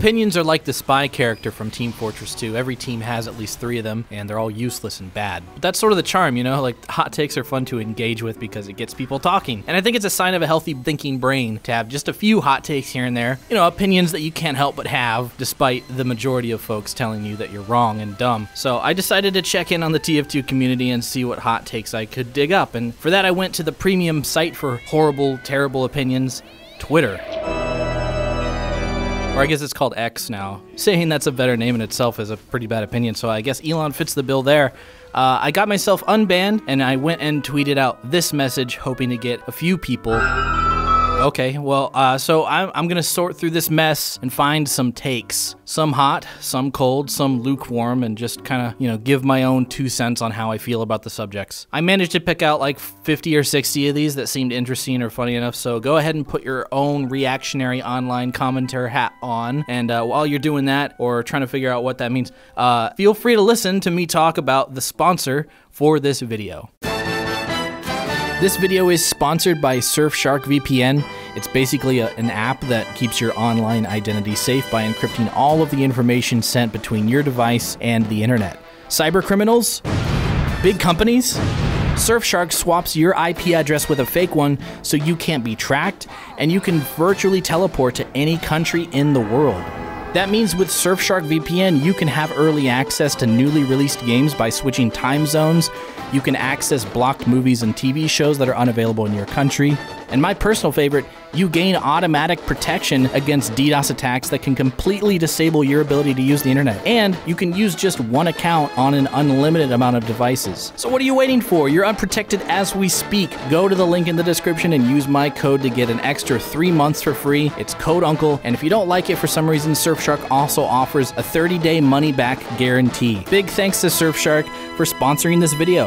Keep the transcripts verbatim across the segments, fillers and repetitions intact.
Opinions are like the spy character from Team Fortress two. Every team has at least three of them, and they're all useless and bad. But that's sort of the charm, you know? Like, hot takes are fun to engage with because it gets people talking. And I think it's a sign of a healthy thinking brain to have just a few hot takes here and there. You know, opinions that you can't help but have, despite the majority of folks telling you that you're wrong and dumb. So I decided to check in on the T F two community and see what hot takes I could dig up. And for that, I went to the premium site for horrible, terrible opinions, Twitter. Or I guess it's called X now. Saying that's a better name in itself is a pretty bad opinion, so I guess Elon fits the bill there. Uh, I got myself unbanned, and I went and tweeted out this message, hoping to get a few people. Okay, well, uh, so I'm, I'm gonna sort through this mess and find some takes. Some hot, some cold, some lukewarm, and just kind of, you know, give my own two cents on how I feel about the subjects. I managed to pick out like fifty or sixty of these that seemed interesting or funny enough, so go ahead and put your own reactionary online commenter hat on, and uh, while you're doing that, or trying to figure out what that means, uh, feel free to listen to me talk about the sponsor for this video. This video is sponsored by Surfshark V P N. It's basically a, an app that keeps your online identity safe by encrypting all of the information sent between your device and the internet. Cyber criminals? Big companies? Surfshark swaps your I P address with a fake one so you can't be tracked, and you can virtually teleport to any country in the world. That means with Surfshark V P N, you can have early access to newly released games by switching time zones. You can access blocked movies and T V shows that are unavailable in your country. And my personal favorite, you gain automatic protection against DDoS attacks that can completely disable your ability to use the internet. And you can use just one account on an unlimited amount of devices. So what are you waiting for? You're unprotected as we speak. Go to the link in the description and use my code to get an extra three months for free. It's code UNCLE, and if you don't like it for some reason, Surfshark also offers a thirty day money-back guarantee. Big thanks to Surfshark for sponsoring this video.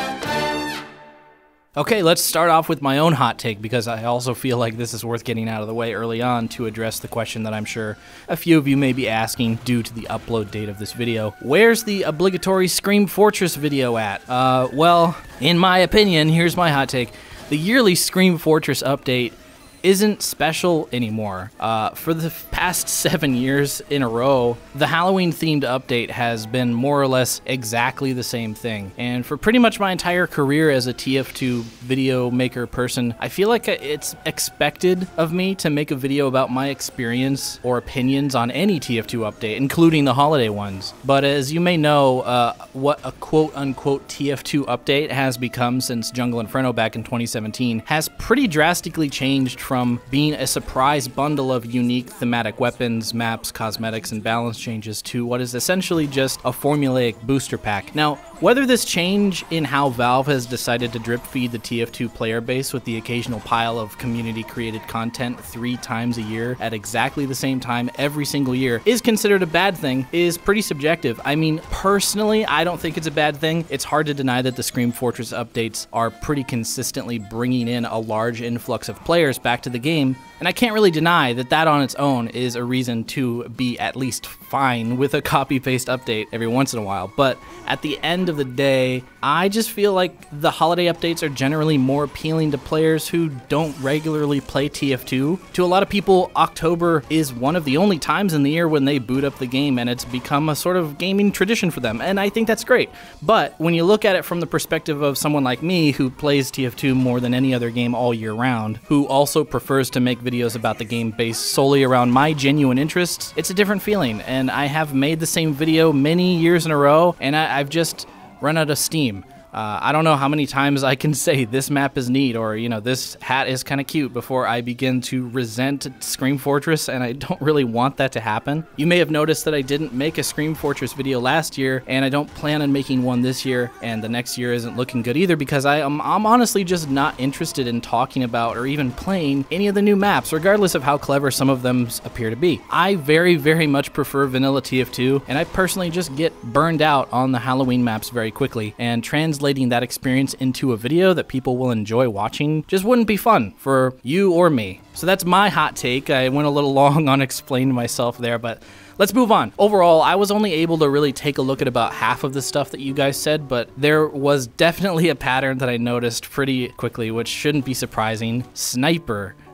Okay, let's start off with my own hot take, because I also feel like this is worth getting out of the way early on to address the question that I'm sure a few of you may be asking due to the upload date of this video. Where's the obligatory Scream Fortress video at? Uh, well, in my opinion, here's my hot take. The yearly Scream Fortress update isn't special anymore. Uh, for the past seven years in a row, the Halloween-themed update has been more or less exactly the same thing. And for pretty much my entire career as a T F two video maker person, I feel like it's expected of me to make a video about my experience or opinions on any T F two update, including the holiday ones. But as you may know, uh, what a quote-unquote T F two update has become since Jungle Inferno back in twenty seventeen has pretty drastically changed from being a surprise bundle of unique thematic weapons, maps, cosmetics, and balance changes to what is essentially just a formulaic booster pack. Now, whether this change in how Valve has decided to drip feed the T F two player base with the occasional pile of community-created content three times a year at exactly the same time every single year is considered a bad thing is pretty subjective. I mean, personally, I don't think it's a bad thing. It's hard to deny that the Scream Fortress updates are pretty consistently bringing in a large influx of players back to the game, and I can't really deny that that on its own is a reason to be at least fine with a copy-paste update every once in a while. But at the end of the day, I just feel like the holiday updates are generally more appealing to players who don't regularly play T F two. To a lot of people, October is one of the only times in the year when they boot up the game, and it's become a sort of gaming tradition for them, and I think that's great. But when you look at it from the perspective of someone like me who plays T F two more than any other game all year round, who also prefers to make videos about the game based solely around my genuine interests, it's a different feeling. And I have made the same video many years in a row, and I, I've just run out of steam. Uh, I don't know how many times I can say this map is neat, or, you know, this hat is kind of cute before I begin to resent Scream Fortress, and I don't really want that to happen. You may have noticed that I didn't make a Scream Fortress video last year, and I don't plan on making one this year, and the next year isn't looking good either, because I am, I'm honestly just not interested in talking about or even playing any of the new maps, regardless of how clever some of them appear to be. I very, very much prefer vanilla T F two, and I personally just get burned out on the Halloween maps very quickly, and translating that experience into a video that people will enjoy watching just wouldn't be fun for you or me. So that's my hot take. I went a little long on explaining myself there, but let's move on. Overall, I was only able to really take a look at about half of the stuff that you guys said, but there was definitely a pattern that I noticed pretty quickly, which shouldn't be surprising. Sniper.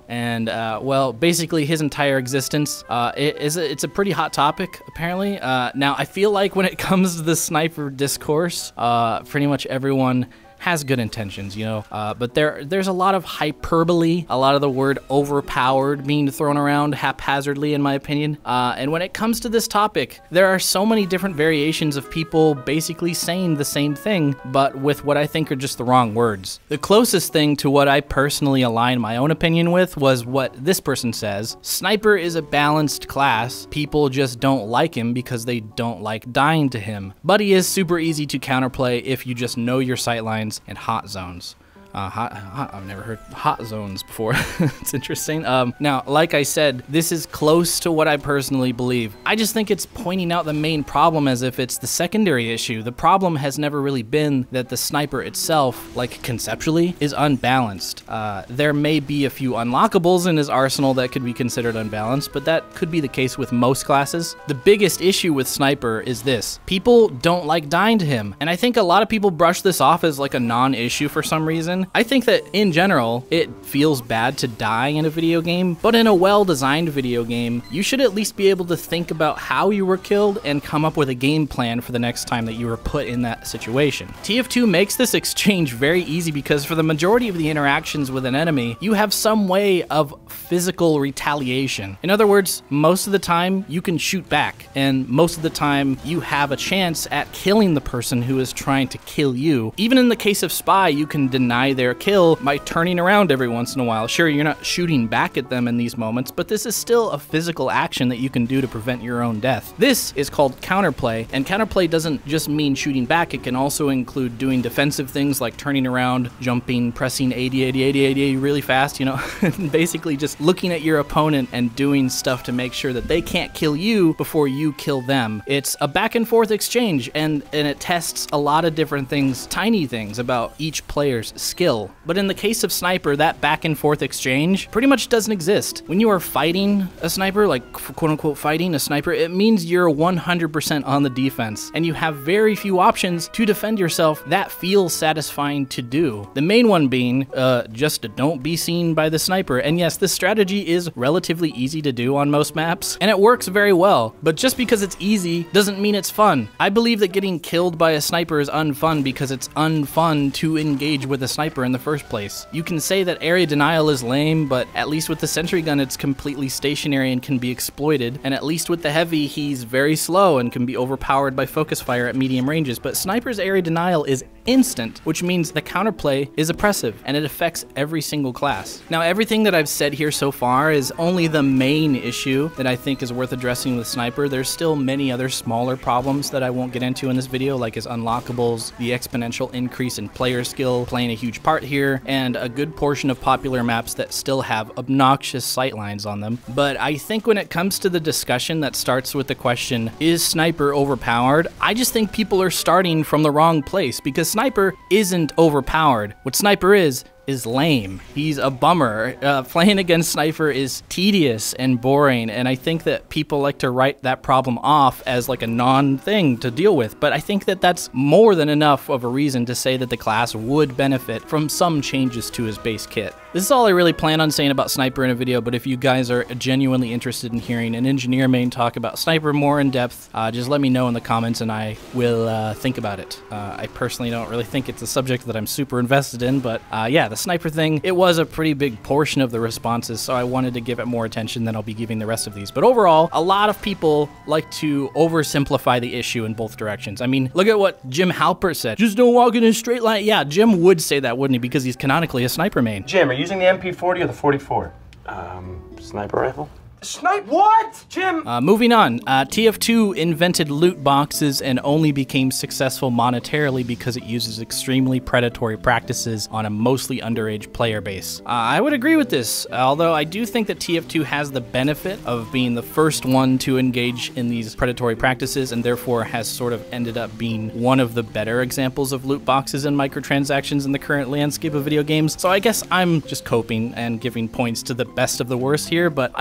and uh, well, basically his entire existence uh, it is a, it's a pretty hot topic, apparently. Uh, now, I feel like when it comes to the sniper discourse, uh, pretty much everyone has good intentions, you know, uh, but there there's a lot of hyperbole, a lot of the word overpowered being thrown around haphazardly, in my opinion. Uh, and when it comes to this topic, there are so many different variations of people basically saying the same thing, but with what I think are just the wrong words. The closest thing to what I personally align my own opinion with was what this person says: Sniper is a balanced class. People just don't like him because they don't like dying to him. But he is super easy to counterplay if you just know your sightlines and hot zones. Uh, hot, hot, I've never heard hot zones before. It's interesting. Um, now, like I said, this is close to what I personally believe. I just think it's pointing out the main problem as if it's the secondary issue. The problem has never really been that the sniper itself, like conceptually, is unbalanced. Uh, there may be a few unlockables in his arsenal that could be considered unbalanced, but that could be the case with most classes. The biggest issue with sniper is this: people don't like dying to him, and I think a lot of people brush this off as like a non-issue for some reason. I think that in general, it feels bad to die in a video game, but in a well-designed video game, you should at least be able to think about how you were killed and come up with a game plan for the next time that you were put in that situation. T F two makes this exchange very easy because for the majority of the interactions with an enemy, you have some way of physical retaliation. In other words, most of the time you can shoot back, and most of the time you have a chance at killing the person who is trying to kill you. Even in the case of Spy, you can deny their kill by turning around every once in a while. Sure, you're not shooting back at them in these moments, but this is still a physical action that you can do to prevent your own death. This is called counterplay, and counterplay doesn't just mean shooting back. It can also include doing defensive things like turning around, jumping, pressing eighty, eighty, eighty, eighty really fast, you know, and basically just looking at your opponent and doing stuff to make sure that they can't kill you before you kill them. It's a back and forth exchange, and, and it tests a lot of different things, tiny things about each player's skill. But in the case of sniper, that back and forth exchange pretty much doesn't exist. When you are fighting a sniper, like quote unquote fighting a sniper, it means you're one hundred percent on the defense, and you have very few options to defend yourself that feels satisfying to do. The main one being uh, just don't be seen by the sniper. And yes, this strategy is relatively easy to do on most maps, and it works very well. But just because it's easy doesn't mean it's fun. I believe that getting killed by a sniper is unfun because it's unfun to engage with a sniper in the first place. You can say that area denial is lame, but at least with the sentry gun it's completely stationary and can be exploited, and at least with the heavy he's very slow and can be overpowered by focus fire at medium ranges. But sniper's area denial is instant, which means the counterplay is oppressive, and it affects every single class. Now, everything that I've said here so far is only the main issue that I think is worth addressing with sniper. There's still many other smaller problems that I won't get into in this video, like his unlockables, the exponential increase in player skill playing a huge part here, and a good portion of popular maps that still have obnoxious sightlines on them. But I think when it comes to the discussion that starts with the question, is sniper overpowered? I just think people are starting from the wrong place, because sniper isn't overpowered. What sniper is, is lame. He's a bummer. Uh, playing against sniper is tedious and boring, and I think that people like to write that problem off as like a non-thing to deal with, but I think that that's more than enough of a reason to say that the class would benefit from some changes to his base kit. This is all I really plan on saying about sniper in a video, but if you guys are genuinely interested in hearing an engineer main talk about sniper more in depth, uh, just let me know in the comments and I will uh, think about it. Uh, I personally don't really think it's a subject that I'm super invested in, but uh, yeah, the sniper thing, it was a pretty big portion of the responses, so I wanted to give it more attention than I'll be giving the rest of these. But overall, a lot of people like to oversimplify the issue in both directions. I mean, look at what Jim Halpert said. Just don't walk in a straight line. Yeah, Jim would say that, wouldn't he? Because he's canonically a sniper main. Jim, are you using the M P forty or the forty-four? Um, sniper rifle? Snipe what? Jim? Uh, moving on, uh, T F two invented loot boxes and only became successful monetarily because it uses extremely predatory practices on a mostly underage player base. Uh, I would agree with this, although I do think that T F two has the benefit of being the first one to engage in these predatory practices, and therefore has sort of ended up being one of the better examples of loot boxes and microtransactions in the current landscape of video games. So I guess I'm just coping and giving points to the best of the worst here, but I also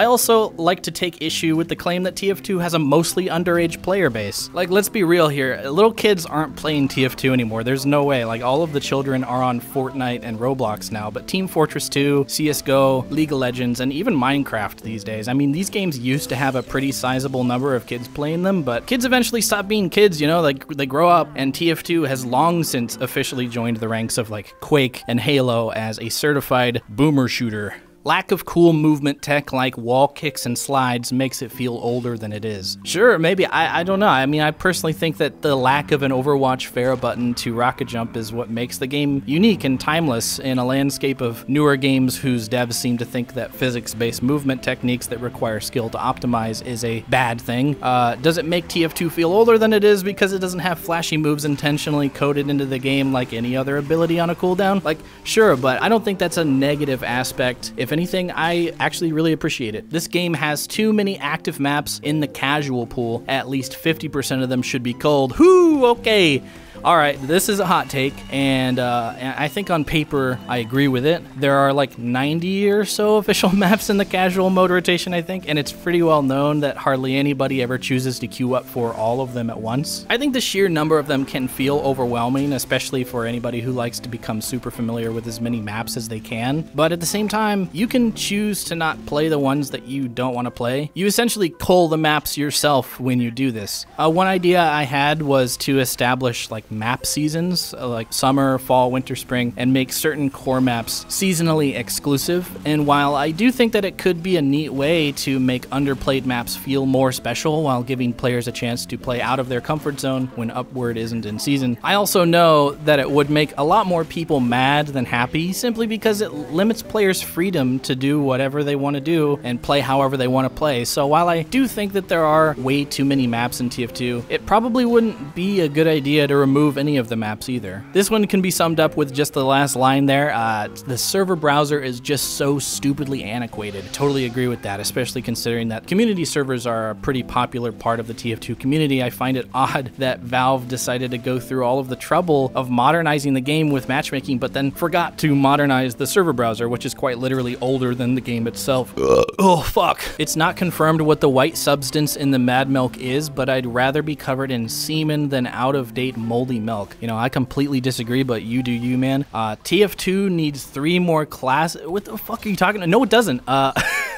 also like to take issue with the claim that T F two has a mostly underage player base. Like, let's be real here. Little kids aren't playing T F two anymore. There's no way. Like, all of the children are on Fortnite and Roblox now, but Team Fortress two, C S G O, League of Legends, and even Minecraft these days. I mean, these games used to have a pretty sizable number of kids playing them, but kids eventually stop being kids, you know, like they grow up, and T F two has long since officially joined the ranks of like Quake and Halo as a certified boomer shooter. Lack of cool movement tech like wall kicks and slides makes it feel older than it is. Sure, maybe, I, I don't know. I mean, I personally think that the lack of an Overwatch Pharah button to rocket jump is what makes the game unique and timeless in a landscape of newer games whose devs seem to think that physics-based movement techniques that require skill to optimize is a bad thing. Uh, does it make T F two feel older than it is because it doesn't have flashy moves intentionally coded into the game like any other ability on a cooldown? Like, sure, but I don't think that's a negative aspect. If anything, I actually really appreciate it. This game has too many active maps in the casual pool. At least fifty percent of them should be cold. Whoo, okay. All right, this is a hot take, and uh, I think on paper, I agree with it. There are like ninety or so official maps in the casual mode rotation, I think, and it's pretty well known that hardly anybody ever chooses to queue up for all of them at once. I think the sheer number of them can feel overwhelming, especially for anybody who likes to become super familiar with as many maps as they can. But at the same time, you can choose to not play the ones that you don't want to play. You essentially cull the maps yourself when you do this. Uh, one idea I had was to establish like map seasons, uh, like summer, fall, winter, spring, and make certain core maps seasonally exclusive. And while I do think that it could be a neat way to make underplayed maps feel more special while giving players a chance to play out of their comfort zone when Upward isn't in season, I also know that it would make a lot more people mad than happy simply because it limits players' freedom to do whatever they want to do and play however they want to play. So while I do think that there are way too many maps in T F two, it probably wouldn't be a good idea to remove any of the maps either. This one can be summed up with just the last line there. Uh, the server browser is just so stupidly antiquated. Totally agree with that, especially considering that community servers are a pretty popular part of the T F two community. I find it odd that Valve decided to go through all of the trouble of modernizing the game with matchmaking, but then forgot to modernize the server browser, which is quite literally older than the game itself. Oh, fuck. It's not confirmed what the white substance in the mad milk is, but I'd rather be covered in semen than out-of-date moldy milk. You know, I completely disagree, but you do you, man. Uh, T F two needs three more class. What the fuck are you talking about? No, it doesn't. Uh,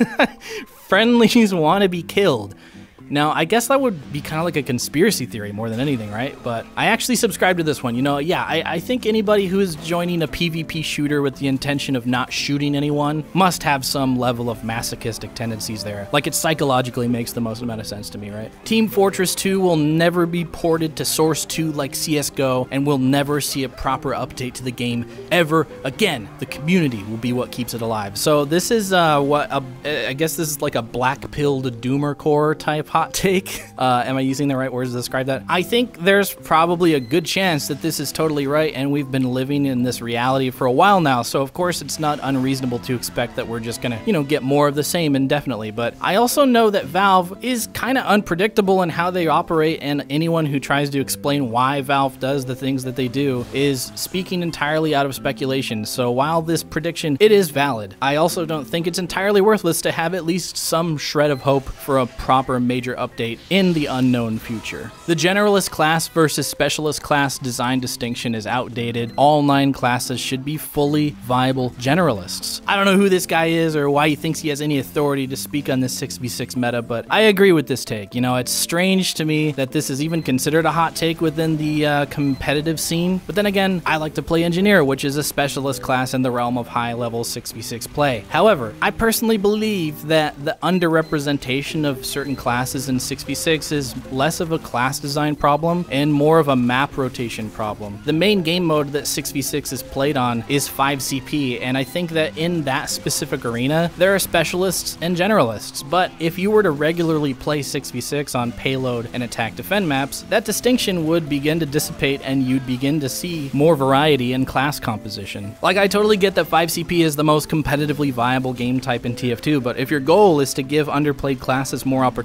friendlies want to be killed. Now, I guess that would be kind of like a conspiracy theory more than anything, right? But I actually subscribe to this one. You know, yeah, I, I think anybody who is joining a PvP shooter with the intention of not shooting anyone must have some level of masochistic tendencies there. Like, it psychologically makes the most amount of sense to me, right? Team Fortress two will never be ported to Source two like C S G O, and we'll never see a proper update to the game ever again. The community will be what keeps it alive. So this is uh, what, a, I guess this is like a black-pilled doomer core type hot take. Uh, am I using the right words to describe that? I think there's probably a good chance that this is totally right, and we've been living in this reality for a while now, so of course it's not unreasonable to expect that we're just gonna, you know, get more of the same indefinitely. But I also know that Valve is kind of unpredictable in how they operate, and anyone who tries to explain why Valve does the things that they do is speaking entirely out of speculation. So while this prediction, it is valid, I also don't think it's entirely worthless to have at least some shred of hope for a proper major update in the unknown future. The generalist class versus specialist class design distinction is outdated. All nine classes should be fully viable generalists. I don't know who this guy is or why he thinks he has any authority to speak on this six v six meta, but I agree with this take. You know, it's strange to me that this is even considered a hot take within the uh, competitive scene, but then again, I like to play engineer, which is a specialist class in the realm of high-level six v six play. However, I personally believe that the underrepresentation of certain classes in six v six is less of a class design problem and more of a map rotation problem. The main game mode that six v six is played on is five C P, and I think that in that specific arena, there are specialists and generalists. But if you were to regularly play six v six on payload and attack defend maps, that distinction would begin to dissipate and you'd begin to see more variety in class composition. Like, I totally get that five C P is the most competitively viable game type in T F two, but if your goal is to give underplayed classes more opportunities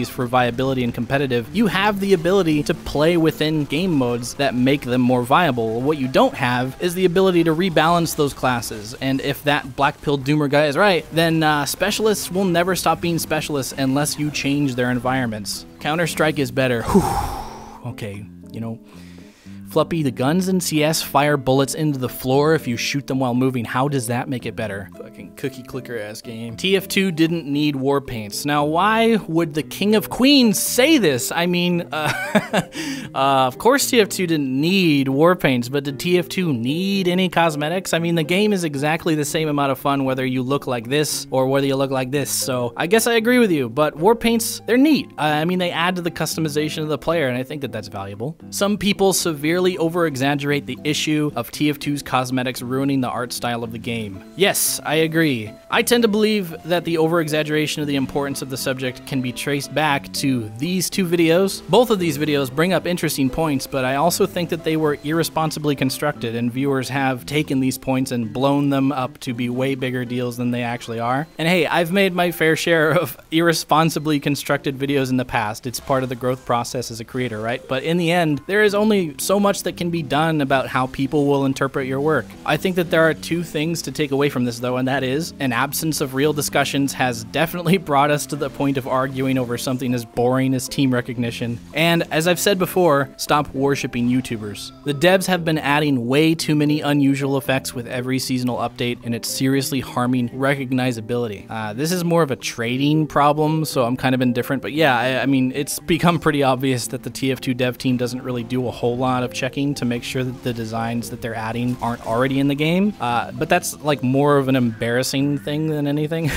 for viability and competitive, you have the ability to play within game modes that make them more viable. What you don't have is the ability to rebalance those classes, and if that Black Pill Doomer guy is right, then uh, specialists will never stop being specialists unless you change their environments. Counter-Strike is better. Whew. Okay, you know, Fluppy, the guns in C S fire bullets into the floor if you shoot them while moving. How does that make it better? Fucking cookie clicker ass game. T F two didn't need war paints. Now, why would the King of Queens say this? I mean, uh, uh, of course T F two didn't need war paints, but did T F two need any cosmetics? I mean, the game is exactly the same amount of fun whether you look like this or whether you look like this, so I guess I agree with you, but war paints, they're neat. Uh, I mean, they add to the customization of the player, and I think that that's valuable. Some people severely over-exaggerate the issue of T F two's cosmetics ruining the art style of the game. Yes, I agree. I tend to believe that the over-exaggeration of the importance of the subject can be traced back to these two videos. Both of these videos bring up interesting points, but I also think that they were irresponsibly constructed, and viewers have taken these points and blown them up to be way bigger deals than they actually are. And hey, I've made my fair share of irresponsibly constructed videos in the past. It's part of the growth process as a creator, right? But in the end, there is only so much that can be done about how people will interpret your work. I think that there are two things to take away from this though, and that is, an absence of real discussions has definitely brought us to the point of arguing over something as boring as team recognition. And as I've said before, stop worshipping YouTubers. The devs have been adding way too many unusual effects with every seasonal update, and it's seriously harming recognizability. Uh, this is more of a trading problem, so I'm kind of indifferent, but yeah, I, I mean, it's become pretty obvious that the T F two dev team doesn't really do a whole lot of checking to make sure that the designs that they're adding aren't already in the game. Uh, but that's like more of an embarrassing thing than anything.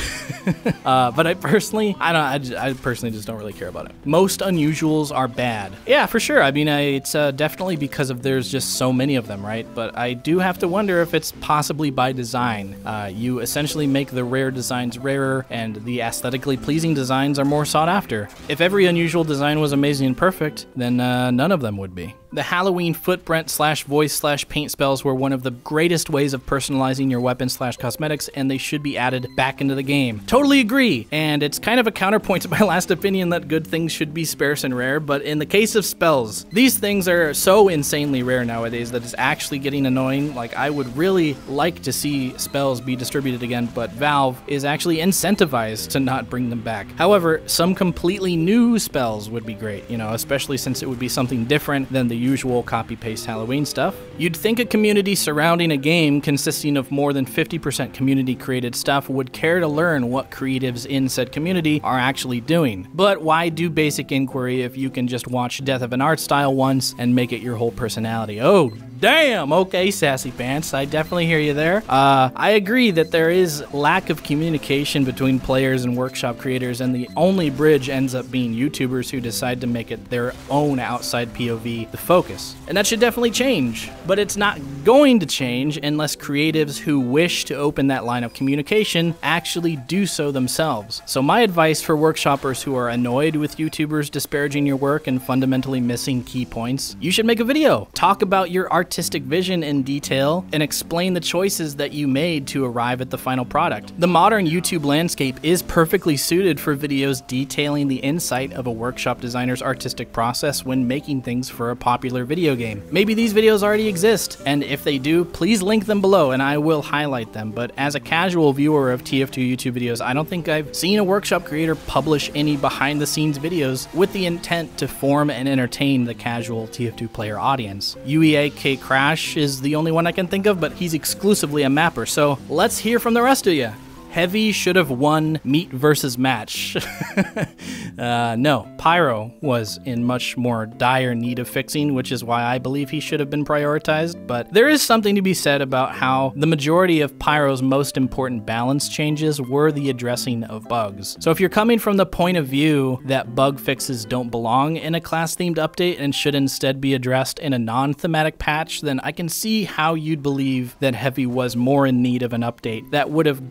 uh, but I personally, I don't, I, just, I personally just don't really care about it. Most unusuals are bad. Yeah, for sure. I mean, I, it's uh, definitely because of there's just so many of them, right? But I do have to wonder if it's possibly by design. Uh, you essentially make the rare designs rarer, and the aesthetically pleasing designs are more sought after. If every unusual design was amazing and perfect, then uh, none of them would be. The Halloween footprint slash voice slash paint spells were one of the greatest ways of personalizing your weapon slash cosmetics, and they should be added back into the game. Totally agree, and it's kind of a counterpoint to my last opinion that good things should be sparse and rare, but in the case of spells, these things are so insanely rare nowadays that it's actually getting annoying. Like, I would really like to see spells be distributed again, but Valve is actually incentivized to not bring them back. However, some completely new spells would be great, you know, especially since it would be something different than the usual copy-paste Halloween stuff. You'd think a community surrounding a game consisting of more than fifty percent community-created stuff would care to learn what creatives in said community are actually doing. But why do basic inquiry if you can just watch Death of an Art Style once and make it your whole personality? Oh, damn! Okay, Sassy Pants, I definitely hear you there. Uh, I agree that there is lack of communication between players and workshop creators, and the only bridge ends up being YouTubers who decide to make it their own outside P O V the focus. And that should definitely change, but it's not going to change unless creatives who wish to open that line of communication actually do so themselves. So my advice for workshoppers who are annoyed with YouTubers disparaging your work and fundamentally missing key points, you should make a video. Talk about your artistic vision in detail and explain the choices that you made to arrive at the final product. The modern YouTube landscape is perfectly suited for videos detailing the insight of a workshop designer's artistic process when making things for a popular video game. Maybe these videos already exist, and if they do, please link them below and I will highlight them. But as a casual viewer of T F two YouTube videos, I don't think I've seen a workshop creator publish any behind-the-scenes videos with the intent to form and entertain the casual T F two player audience. U E A K Crash is the only one I can think of, but he's exclusively a mapper, so let's hear from the rest of you. Heavy should have won meat versus match. uh, no, Pyro was in much more dire need of fixing, which is why I believe he should have been prioritized, but there is something to be said about how the majority of Pyro's most important balance changes were the addressing of bugs. So if you're coming from the point of view that bug fixes don't belong in a class-themed update and should instead be addressed in a non-thematic patch, then I can see how you'd believe that Heavy was more in need of an update that would have given him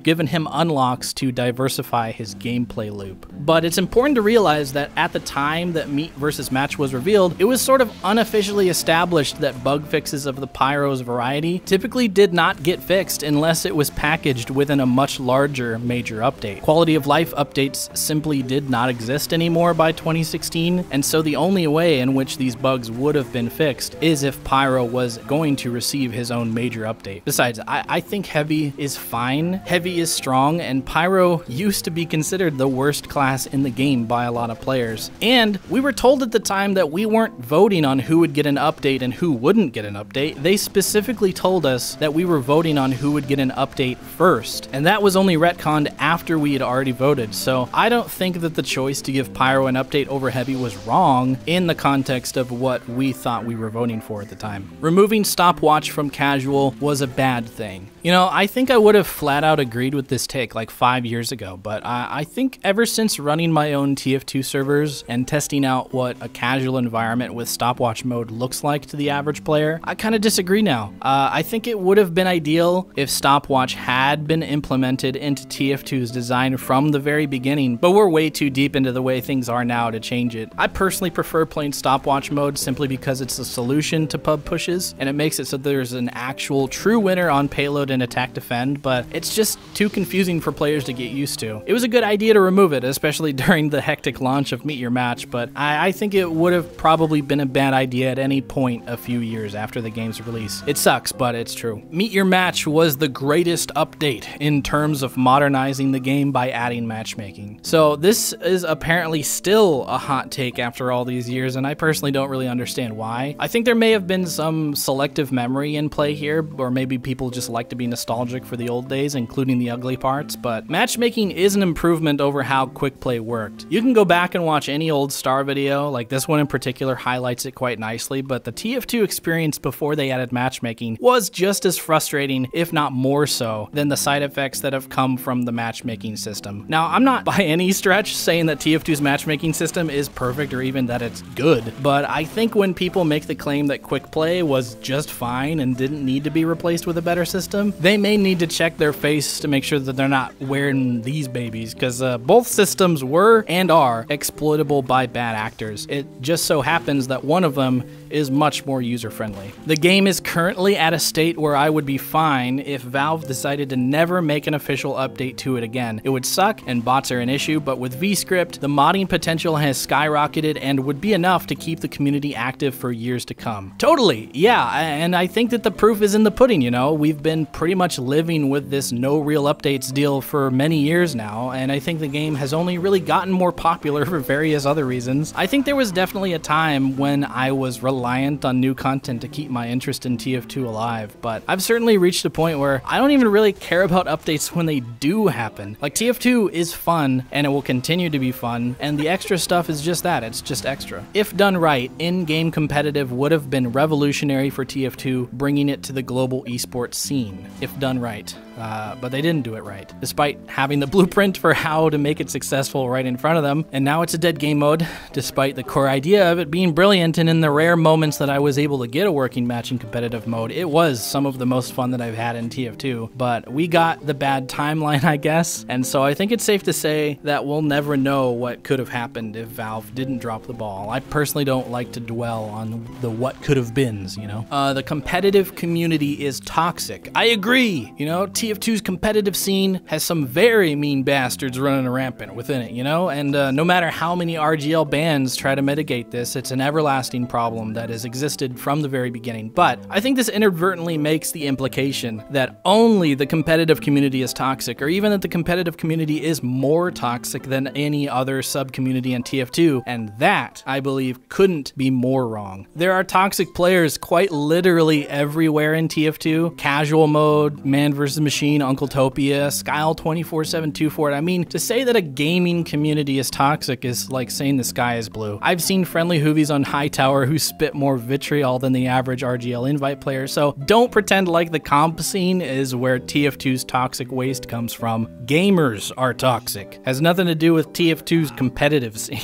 unlocks to diversify his gameplay loop. But it's important to realize that at the time that Meat versus Match was revealed, it was sort of unofficially established that bug fixes of the Pyro's variety typically did not get fixed unless it was packaged within a much larger major update. Quality of life updates simply did not exist anymore by twenty sixteen, and so the only way in which these bugs would have been fixed is if Pyro was going to receive his own major update. Besides, I, I think Heavy is fine, Heavy is strong, and Pyro used to be considered the worst class in the game by a lot of players. And we were told at the time that we weren't voting on who would get an update and who wouldn't get an update. They specifically told us that we were voting on who would get an update first, and that was only retconned after we had already voted. So I don't think that the choice to give Pyro an update over Heavy was wrong in the context of what we thought we were voting for at the time. Removing Stopwatch from casual was a bad thing. You know, I think I would have flat out agreed with this take like five years ago, but I, I think ever since running my own T F two servers and testing out what a casual environment with Stopwatch mode looks like to the average player, I kind of disagree now. Uh, I think it would have been ideal if Stopwatch had been implemented into T F two's design from the very beginning, but we're way too deep into the way things are now to change it. I personally prefer playing Stopwatch mode simply because it's a solution to pub pushes, and it makes it so there's an actual true winner on payload and attack defend, but it's just too confusing for players to get used to. It was a good idea to remove it, especially during the hectic launch of Meet Your Match, but I, I think it would have probably been a bad idea at any point a few years after the game's release. It sucks, but it's true. Meet Your Match was the greatest update in terms of modernizing the game by adding matchmaking. So this is apparently still a hot take after all these years, and I personally don't really understand why. I think there may have been some selective memory in play here, or maybe people just like to be nostalgic for the old days, including the ugly parts, but matchmaking is an improvement over how quick play worked. You can go back and watch any old Star video, like this one in particular highlights it quite nicely, but the T F two experience before they added matchmaking was just as frustrating, if not more so, than the side effects that have come from the matchmaking system. Now, I'm not by any stretch saying that T F two's matchmaking system is perfect or even that it's good, but I think when people make the claim that quick play was just fine and didn't need to be replaced with a better system, they may need to check their face to make sure that they're not wearing these babies, because uh, both systems were and are exploitable by bad actors. It just so happens that one of them is much more user-friendly. The game is currently at a state where I would be fine if Valve decided to never make an official update to it again. It would suck and bots are an issue, but with VScript, the modding potential has skyrocketed and would be enough to keep the community active for years to come. Totally, yeah, and I think that the proof is in the pudding, you know? We've been pretty much living with this no real updates deal for many years now, and I think the game has only really gotten more popular for various other reasons. I think there was definitely a time when I was reliant on new content to keep my interest in T F two alive, but I've certainly reached a point where I don't even really care about updates when they do happen. Like, T F two is fun, and it will continue to be fun, and the extra stuff is just that, it's just extra. If done right, in-game competitive would have been revolutionary for T F two, bringing it to the global esports scene, if done right. Uh, but they didn't do it right, despite having the blueprint for how to make it successful right in front of them, and now it's a dead game mode, despite the core idea of it being brilliant, and in the rare moments that I was able to get a working match in competitive mode, it was some of the most fun that I've had in T F two, but we got the bad timeline, I guess, and so I think it's safe to say that we'll never know what could have happened if Valve didn't drop the ball. I personally don't like to dwell on the what could have beens, you know? Uh, the competitive community is toxic. I agree, you know? T F two's competitive scene has some very mean bastards running rampant within it, you know? And uh, no matter how many R G L bans try to mitigate this, it's an everlasting problem that has existed from the very beginning. But I think this inadvertently makes the implication that only the competitive community is toxic, or even that the competitive community is more toxic than any other sub-community in T F two, and that, I believe, couldn't be more wrong. There are toxic players quite literally everywhere in T F two. Casual mode, man versus machine, Uncletopia, Skyle twenty-four seven twenty-four. I mean, to say that a gaming community is toxic is like saying the sky is blue. I've seen friendly hoovies on Hightower who spit more vitriol than the average R G L invite player, so don't pretend like the comp scene is where T F two's toxic waste comes from. Gamers are toxic. Has nothing to do with T F two's competitive scene.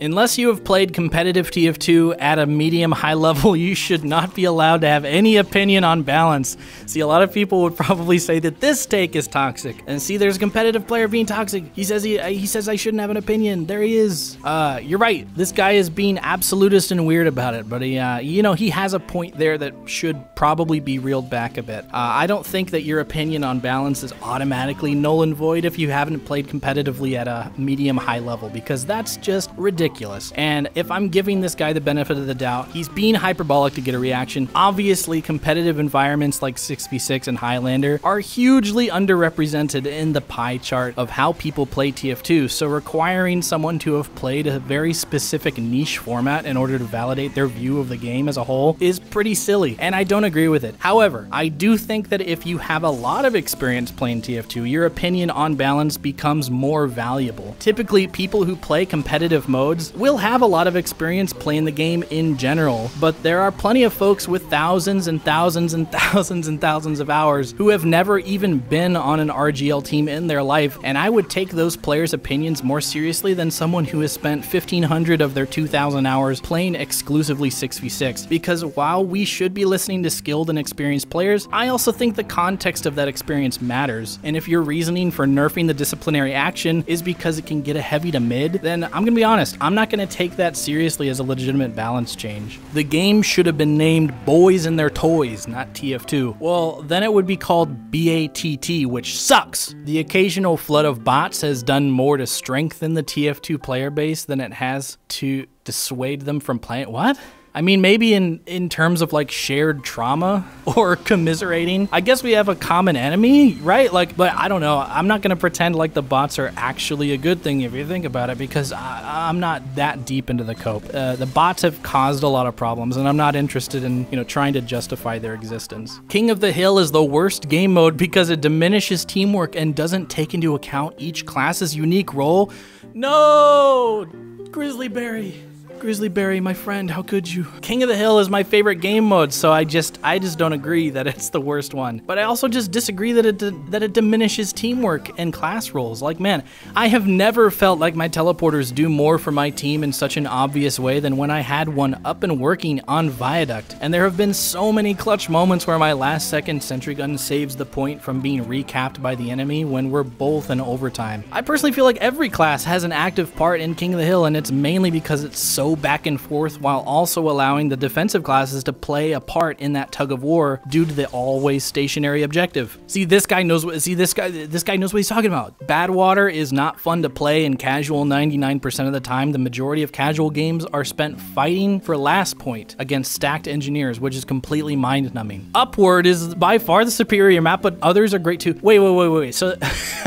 Unless you have played competitive T F two at a medium high level, you should not be allowed to have any opinion on balance. See, a lot of people would probably say that this take is toxic. And see, there's a competitive player being toxic. He says he, he says I shouldn't have an opinion. There he is. Uh, you're right. This guy is being absolutist and weird about it, but he, uh, you know, he has a point there that should probably be reeled back a bit. Uh, I don't think that your opinion on balance is automatically null and void if you haven't played competitively at a medium high level, because that's just ridiculous. And if I'm giving this guy the benefit of the doubt, he's being hyperbolic to get a reaction. Obviously, competitive environments like six v six and Highlander are hugely underrepresented in the pie chart of how people play T F two, so requiring someone to have played a very specific niche format in order to validate their view of the game as a whole is pretty silly, and I don't agree with it. However, I do think that if you have a lot of experience playing T F two, your opinion on balance becomes more valuable. Typically, people who play competitive modes will have a lot of experience playing the game in general, but there are plenty of folks with thousands and thousands and thousands and thousands of hours who have never even been on an R G L team in their life, and I would take those players' opinions more seriously than someone who has spent fifteen hundred of their two thousand hours playing exclusively six v six, because while we should be listening to skilled and experienced players, I also think the context of that experience matters, and if your reasoning for nerfing the disciplinary action is because it can get a heavy to mid, then I'm gonna be honest, I'm not going to take that seriously as a legitimate balance change. The game should have been named Boys and Their Toys, not T F two. Well, then it would be called B A T T, which sucks. The occasional flood of bots has done more to strengthen the T F two player base than it has to dissuade them from playing. What? I mean, maybe in, in terms of like shared trauma or commiserating. I guess we have a common enemy, right? Like, but I don't know. I'm not going to pretend like the bots are actually a good thing if you think about it, because I, I'm not that deep into the cope. Uh, the bots have caused a lot of problems, and I'm not interested in, you know, trying to justify their existence. King of the Hill is the worst game mode because it diminishes teamwork and doesn't take into account each class's unique role. No! Grizzlyberry. Grizzlyberry, my friend, how could you? King of the Hill is my favorite game mode, so I just I just don't agree that it's the worst one. But I also just disagree that it that it diminishes teamwork and class roles. Like, man, I have never felt like my teleporters do more for my team in such an obvious way than when I had one up and working on Viaduct. And there have been so many clutch moments where my last second sentry gun saves the point from being recapped by the enemy when we're both in overtime. I personally feel like every class has an active part in King of the Hill, and it's mainly because it's so back and forth while also allowing the defensive classes to play a part in that tug of war due to the always stationary objective. See, this guy knows what see this guy this guy knows what he's talking about. Badwater is not fun to play in casual ninety-nine percent of the time. The majority of casual games are spent fighting for last point against stacked engineers, which is completely mind-numbing. Upward is by far the superior map, but others are great too. Wait, wait, wait, wait, wait. So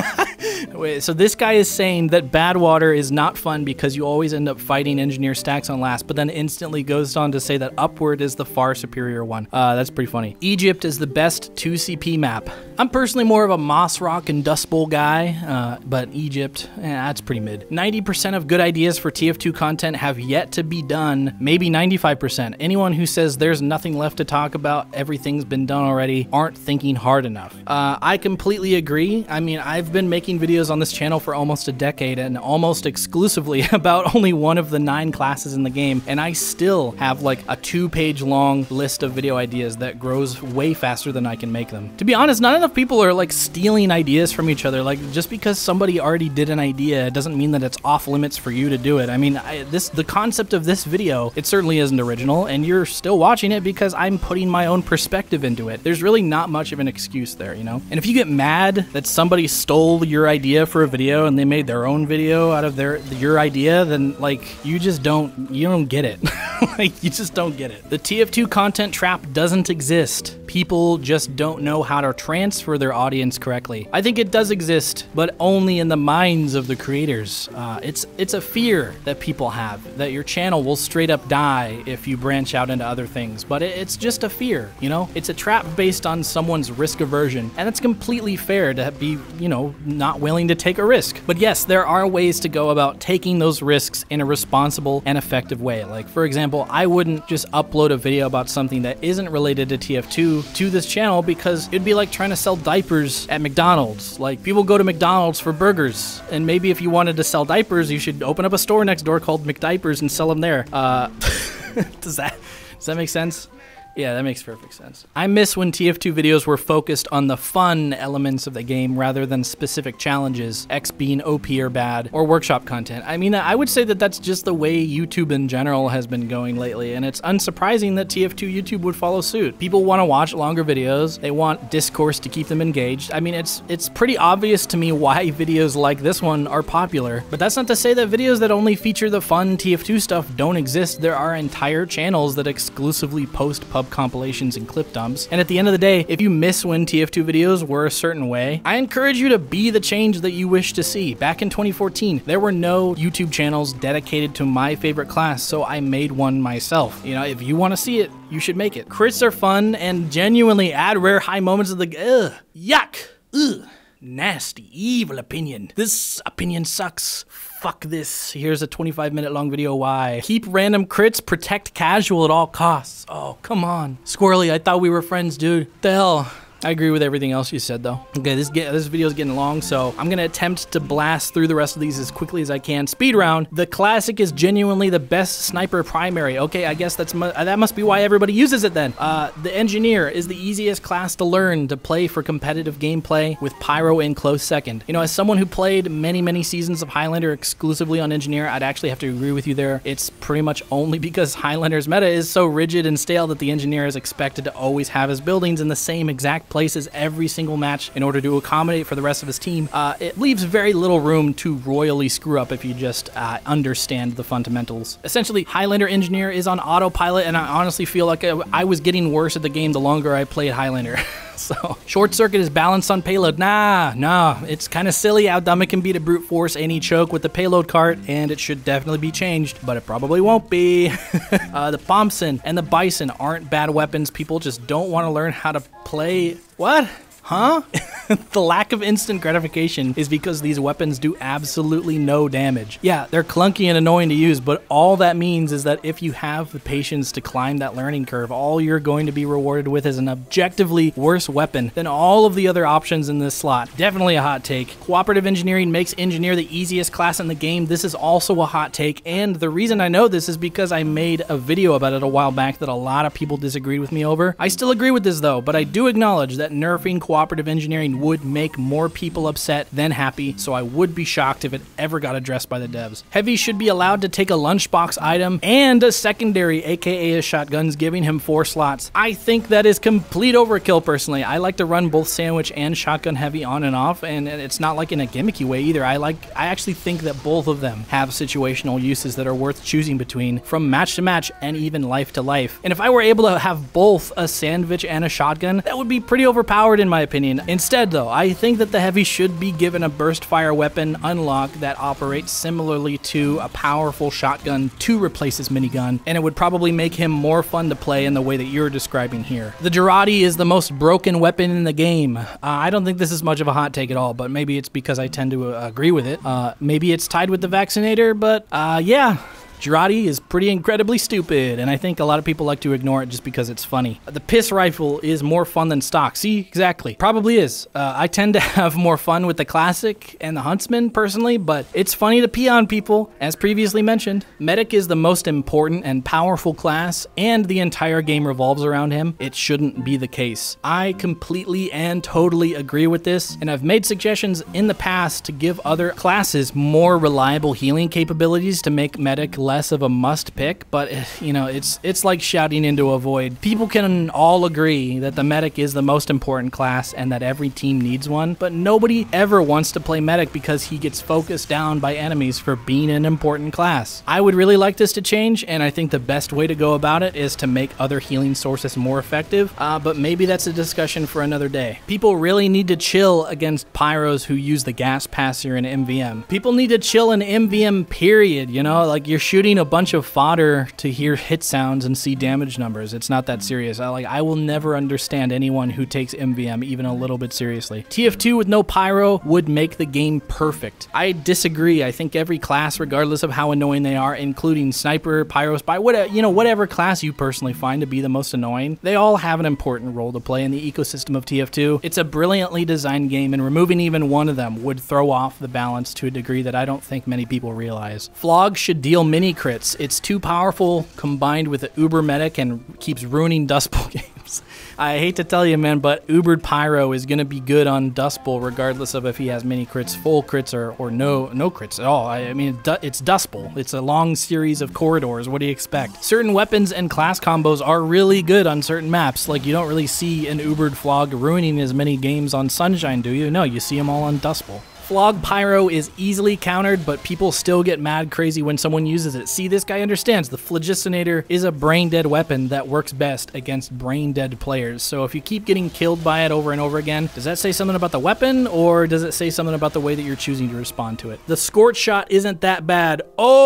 Wait, so this guy is saying that Badwater is not fun because you always end up fighting engineer stacks on last, but then instantly goes on to say that Upward is the far superior one. Uh, that's pretty funny. Egypt is the best two C P map. I'm personally more of a Moss Rock and Dust Bowl guy, uh, but Egypt, eh, that's pretty mid. ninety percent of good ideas for T F two content have yet to be done, maybe ninety-five percent. Anyone who says there's nothing left to talk about, everything's been done already, aren't thinking hard enough. Uh, I completely agree. I mean, I've been making videos on this channel for almost a decade and almost exclusively about only one of the nine classes in the game, and I still have like a two page long list of video ideas that grows way faster than I can make them. To be honest, not enough people are like stealing ideas from each other. Like, just because somebody already did an idea doesn't mean that it's off limits for you to do it. I mean, I, this the concept of this video, it certainly isn't original, and you're still watching it because I'm putting my own perspective into it. There's really not much of an excuse there, you know? And if you get mad that somebody stole your idea for a video and they made their own video out of their your idea, then like you just don't you don't get it. Like, you just don't get it. The T F two content trap doesn't exist. People just don't know how to transfer their audience correctly. I think it does exist, but only in the minds of the creators. Uh, it's it's a fear that people have that your channel will straight up die if you branch out into other things. But it, it's just a fear, you know? It's a trap based on someone's risk aversion, and it's completely fair to be, you know, not willing to take a risk. But yes, there are ways to go about taking those risks in a responsible and effective way. Like, for example, I wouldn't just upload a video about something that isn't related to T F two to this channel because it'd be like trying to sell diapers at McDonald's. Like, people go to McDonald's for burgers, and maybe if you wanted to sell diapers, you should open up a store next door called McDiapers and sell them there. Uh, does that, does that make sense? Yeah, that makes perfect sense. I miss when T F two videos were focused on the fun elements of the game rather than specific challenges, X being O P or bad, or workshop content. I mean, I would say that that's just the way YouTube in general has been going lately, and it's unsurprising that T F two YouTube would follow suit. People want to watch longer videos, they want discourse to keep them engaged. I mean, it's it's pretty obvious to me why videos like this one are popular, but that's not to say that videos that only feature the fun T F two stuff don't exist. There are entire channels that exclusively post pub compilations and clip dumps, and at the end of the day, if you miss when T F two videos were a certain way, I encourage you to be the change that you wish to see. Back in twenty fourteen, there were no YouTube channels dedicated to my favorite class, so I made one myself. You know, if you want to see it, you should make it. Crits are fun and genuinely add rare high moments of the ugh, yuck, ugh, nasty, evil opinion. This opinion sucks. Fuck this. Here's a twenty-five minute long video why. Keep random crits, protect casual at all costs. Oh, come on. Squirrely, I thought we were friends, dude. The hell? I agree with everything else you said, though. Okay, this get, this video is getting long, so I'm gonna attempt to blast through the rest of these as quickly as I can. Speed round. The classic is genuinely the best sniper primary. Okay, I guess that's mu that must be why everybody uses it then. Uh, the engineer is the easiest class to learn to play for competitive gameplay, with pyro in close second. You know, as someone who played many, many seasons of Highlander exclusively on engineer, I'd actually have to agree with you there. It's pretty much only because Highlander's meta is so rigid and stale that the engineer is expected to always have his buildings in the same exact places every single match in order to accommodate for the rest of his team. Uh, it leaves very little room to royally screw up if you just uh, understand the fundamentals. Essentially, Highlander Engineer is on autopilot, and I honestly feel like I, I was getting worse at the game the longer I played Highlander. So, Short Circuit is balanced on payload. Nah, nah, it's kind of silly how dumb it can be to brute force any choke with the payload cart, and it should definitely be changed, but it probably won't be. uh, the Thompson and the Bison aren't bad weapons. People just don't want to learn how to play. What? Huh? The lack of instant gratification is because these weapons do absolutely no damage. Yeah, they're clunky and annoying to use, but all that means is that if you have the patience to climb that learning curve, all you're going to be rewarded with is an objectively worse weapon than all of the other options in this slot. Definitely a hot take. Cooperative engineering makes engineer the easiest class in the game. This is also a hot take, and the reason I know this is because I made a video about it a while back that a lot of people disagreed with me over. I still agree with this though, but I do acknowledge that nerfing cooperative engineering would make more people upset than happy, so I would be shocked if it ever got addressed by the devs. Heavy should be allowed to take a lunchbox item and a secondary, aka a shotguns, giving him four slots. I think that is complete overkill personally. I like to run both sandwich and shotgun heavy on and off, and it's not like in a gimmicky way either. I like, I actually think that both of them have situational uses that are worth choosing between from match to match and even life to life. And if I were able to have both a sandwich and a shotgun, that would be pretty overpowered in my opinion. Instead though, I think that the heavy should be given a burst fire weapon unlock that operates similarly to a powerful shotgun to replace his minigun, and it would probably make him more fun to play in the way that you're describing here. The Girardi is the most broken weapon in the game. Uh, I don't think this is much of a hot take at all, but maybe it's because I tend to uh, agree with it. Uh, maybe it's tied with the Vaccinator, but uh, yeah. Girardi is pretty incredibly stupid, and I think a lot of people like to ignore it just because it's funny. The piss rifle is more fun than stock. See, exactly. Probably is. Uh, I tend to have more fun with the classic and the huntsman personally, but it's funny to pee on people, as previously mentioned. Medic is the most important and powerful class, and the entire game revolves around him. It shouldn't be the case. I completely and totally agree with this, and I've made suggestions in the past to give other classes more reliable healing capabilities to make Medic less of a must pick, but you know, it's it's like shouting into a void. People can all agree that the medic is the most important class and that every team needs one, but nobody ever wants to play medic because he gets focused down by enemies for being an important class. I would really like this to change, and I think the best way to go about it is to make other healing sources more effective, uh, but maybe that's a discussion for another day. People really need to chill against pyros who use the gas passer in M V M. People need to chill in M V M period, you know, like you're shooting shooting a bunch of fodder to hear hit sounds and see damage numbers. It's not that serious. I, like, I will never understand anyone who takes M V M even a little bit seriously. T F two with no pyro would make the game perfect. I disagree. I think every class, regardless of how annoying they are, including sniper, pyro, spy, whatever, you know, whatever class you personally find to be the most annoying, they all have an important role to play in the ecosystem of T F two. It's a brilliantly designed game, and removing even one of them would throw off the balance to a degree that I don't think many people realize. Flog should deal mini crits. It's too powerful combined with the Uber Medic and keeps ruining Dust Bowl games. I hate to tell you, man, but Ubered Pyro is going to be good on Dust Bowl regardless of if he has mini crits, full crits, or, or no no crits at all. I, I mean, it's Dust Bowl. It's a long series of corridors. What do you expect? Certain weapons and class combos are really good on certain maps. Like, you don't really see an Ubered Flog ruining as many games on Sunshine, do you? No, you see them all on Dust Bowl. Flog Pyro is easily countered, but people still get mad crazy when someone uses it. See, this guy understands. The Phlogiston is a brain-dead weapon that works best against brain-dead players. So if you keep getting killed by it over and over again, does that say something about the weapon, or does it say something about the way that you're choosing to respond to it? The Scorch Shot isn't that bad.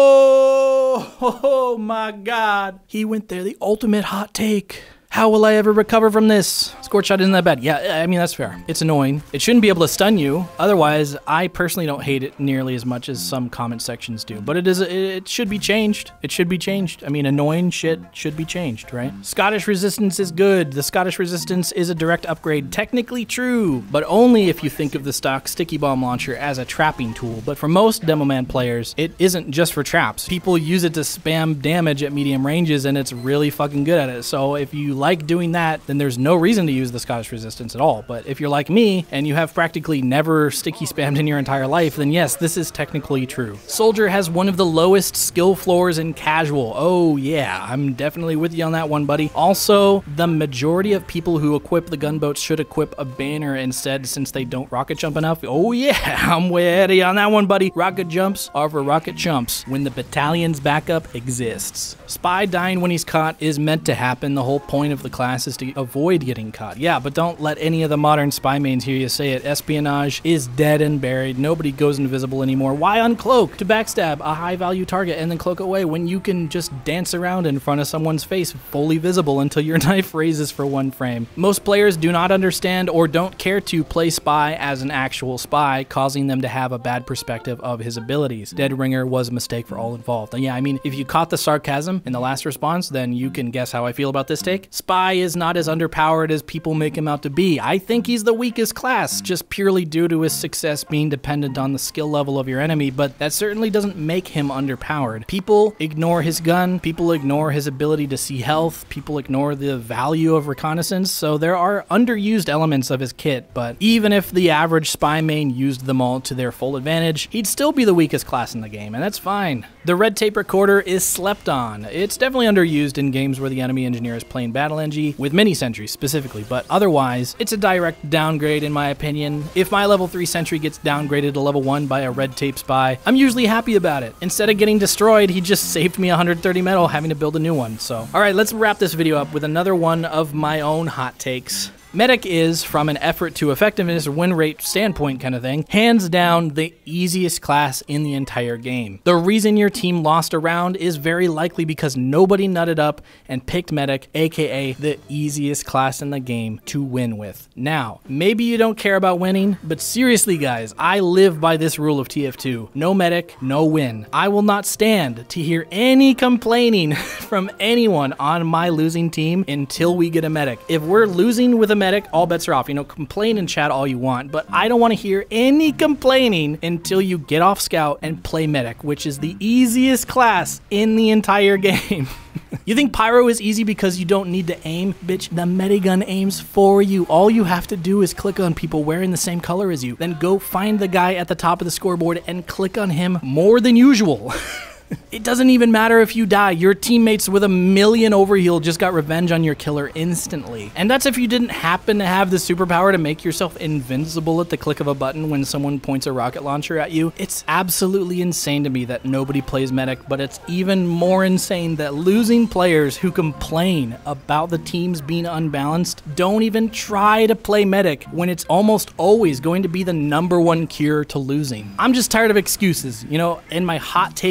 Oh, oh my God. He went there, the ultimate hot take. How will I ever recover from this? Scorch Shot isn't that bad. Yeah, I mean, that's fair. It's annoying. It shouldn't be able to stun you. Otherwise, I personally don't hate it nearly as much as some comment sections do. But it is. It should be changed. It should be changed. I mean, annoying shit should be changed, right? Scottish Resistance is good. The Scottish Resistance is a direct upgrade. Technically true, but only if you think of the stock Sticky Bomb Launcher as a trapping tool. But for most Demoman players, it isn't just for traps. People use it to spam damage at medium ranges, and it's really fucking good at it. So if you like doing that, then there's no reason to use the Scottish Resistance at all. But if you're like me and you have practically never sticky spammed in your entire life, then yes, this is technically true. Soldier has one of the lowest skill floors in casual. Oh yeah, I'm definitely with you on that one, buddy. Also, the majority of people who equip the gunboats should equip a banner instead, since they don't rocket jump enough. Oh yeah, I'm way ahead of you on that one, buddy. Rocket jumps are for rocket chumps when the battalion's backup exists. Spy dying when he's caught is meant to happen. The whole point of the class is to avoid getting caught. Yeah, but don't let any of the modern spy mains hear you say it. Espionage is dead and buried. Nobody goes invisible anymore. Why uncloak to backstab a high value target and then cloak away when you can just dance around in front of someone's face fully visible until your knife raises for one frame? Most players do not understand or don't care to play spy as an actual spy, causing them to have a bad perspective of his abilities. Dead Ringer was a mistake for all involved. And yeah, I mean, if you caught the sarcasm in the last response, then you can guess how I feel about this take. Spy is not as underpowered as people make him out to be. I think he's the weakest class, just purely due to his success being dependent on the skill level of your enemy, but that certainly doesn't make him underpowered. People ignore his gun, people ignore his ability to see health, people ignore the value of reconnaissance, so there are underused elements of his kit, but even if the average spy main used them all to their full advantage, he'd still be the weakest class in the game, and that's fine. The Red Tape Recorder is slept on. It's definitely underused in games where the enemy engineer is playing Battle Engie, with mini sentries specifically, but otherwise, it's a direct downgrade in my opinion. If my level three sentry gets downgraded to level one by a red tape spy, I'm usually happy about it. Instead of getting destroyed, he just saved me one hundred thirty metal having to build a new one, so. Alright, let's wrap this video up with another one of my own hot takes. Medic is, from an effort to effectiveness or win rate standpoint kind of thing, hands down the easiest class in the entire game. The reason your team lost a round is very likely because nobody nutted up and picked Medic, aka the easiest class in the game to win with. Now, maybe you don't care about winning, but seriously guys, I live by this rule of T F two. No Medic, no win. I will not stand to hear any complaining from anyone on my losing team until we get a Medic. If we're losing with a Medic, all bets are off. You know, complain and chat all you want, but I don't want to hear any complaining until you get off Scout and play Medic, which is the easiest class in the entire game. You think Pyro is easy because you don't need to aim? Bitch, the Medigun aims for you. All you have to do is click on people wearing the same color as you. Then go find the guy at the top of the scoreboard and click on him more than usual. It doesn't even matter if you die. Your teammates with a million overheal just got revenge on your killer instantly. And that's if you didn't happen to have the superpower to make yourself invincible at the click of a button when someone points a rocket launcher at you. It's absolutely insane to me that nobody plays Medic, but it's even more insane that losing players who complain about the teams being unbalanced don't even try to play Medic when it's almost always going to be the number one cure to losing. I'm just tired of excuses, you know, and my hot take is that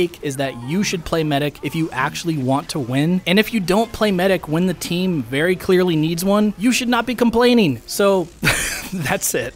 that you should play medic if you actually want to win. And if you don't play medic when the team very clearly needs one, you should not be complaining. So that's it.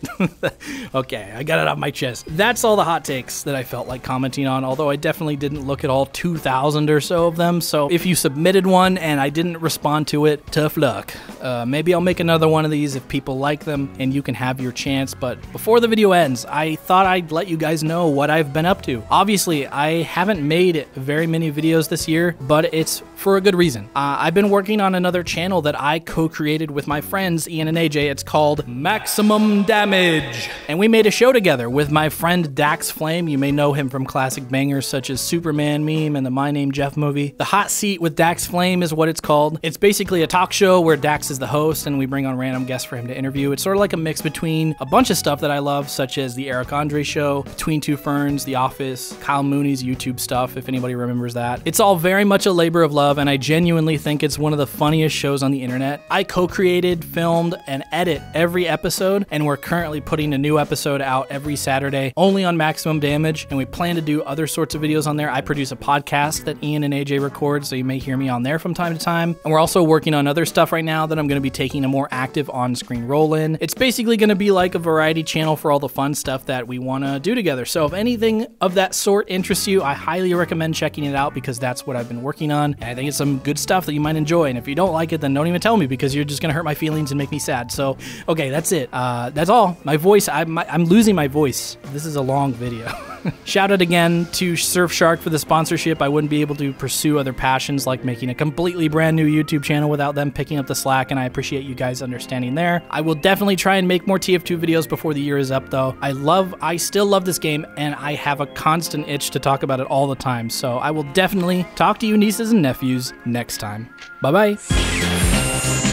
Okay, I got it off my chest. That's all the hot takes that I felt like commenting on, although I definitely didn't look at all two thousand or so of them. So if you submitted one and I didn't respond to it, tough luck. Uh, maybe I'll make another one of these if people like them and you can have your chance. But before the video ends, I thought I'd let you guys know what I've been up to. Obviously, I haven't made very many videos this year, but it's for a good reason. Uh, I've been working on another channel that I co-created with my friends Ian and A J. It's called Maximum Damage. And we made a show together with my friend Dax Flame. You may know him from classic bangers such as Superman meme and the My Name Jeff movie. The Hot Seat with Dax Flame is what it's called. It's basically a talk show where Dax is the host and we bring on random guests for him to interview. It's sort of like a mix between a bunch of stuff that I love, such as the Eric Andre Show, Between Two Ferns, The Office, Kyle Mooney's YouTube stuff, if anybody remembers that. It's all very much a labor of love, and I genuinely think it's one of the funniest shows on the internet. I co-created, filmed, and edit every episode, and we're currently putting a new episode out every Saturday, only on Maximum Damage, and we plan to do other sorts of videos on there. I produce a podcast that Ian and A J record, so you may hear me on there from time to time. And we're also working on other stuff right now that I'm going to be taking a more active on-screen role in. It's basically going to be like a variety channel for all the fun stuff that we want to do together. So if anything of that sort interests you, I highly recommend checking it out because that's what I've been working on. And I think it's some good stuff that you might enjoy. And if you don't like it, then don't even tell me because you're just going to hurt my feelings and make me sad. So, okay, that's it. Uh, that's all. My voice, I'm, I'm losing my voice. This is a long video. Shout out again to Surfshark for the sponsorship. I wouldn't be able to pursue other passions like making a completely brand new YouTube channel without them picking up the slack, and I appreciate you guys understanding there. I will definitely try and make more T F two videos before the year is up though. I love, I still love this game, and I have a constant itch to talk about it all the time, so I will definitely talk to you nieces and nephews next time. Bye-bye.